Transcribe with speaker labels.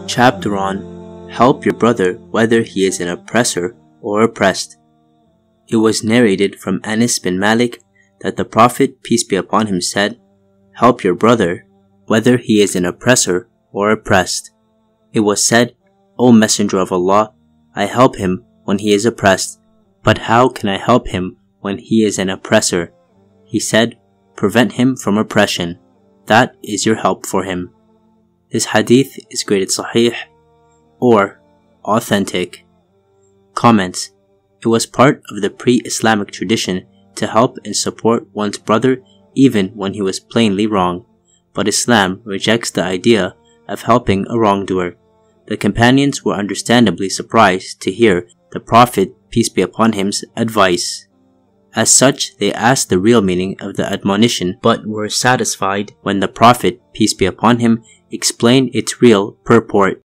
Speaker 1: Chapter on Help Your Brother Whether He is an Oppressor or Oppressed. It was narrated from Anas bin Malik that the Prophet, peace be upon him, said, "Help your brother, whether he is an oppressor or oppressed." It was said, "O Messenger of Allah, I help him when he is oppressed, but how can I help him when he is an oppressor?" He said, "Prevent him from oppression. That is your help for him." This hadith is graded sahih or authentic. Comments: It was part of the pre-Islamic tradition to help and support one's brother even when he was plainly wrong, but Islam rejects the idea of helping a wrongdoer. The companions were understandably surprised to hear the Prophet, peace be upon him's advice. As such, they asked the real meaning of the admonition, but were satisfied when the Prophet, peace be upon him, explained its real purport.